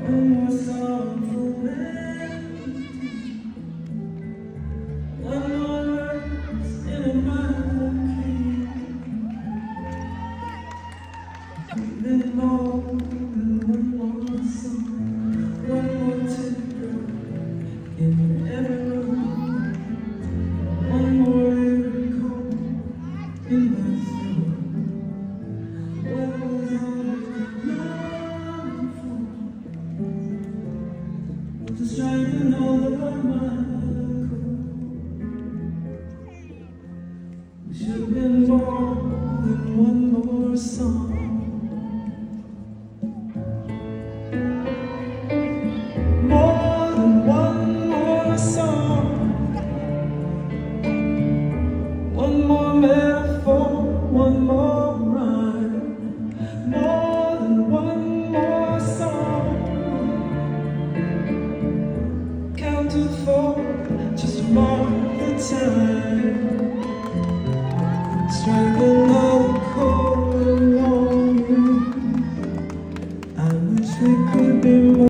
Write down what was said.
One more song for one more verse in a minor key. Then more than one more song, one more teardrop in every room, one more lyrical in my soul. What was I longing for? Just trying to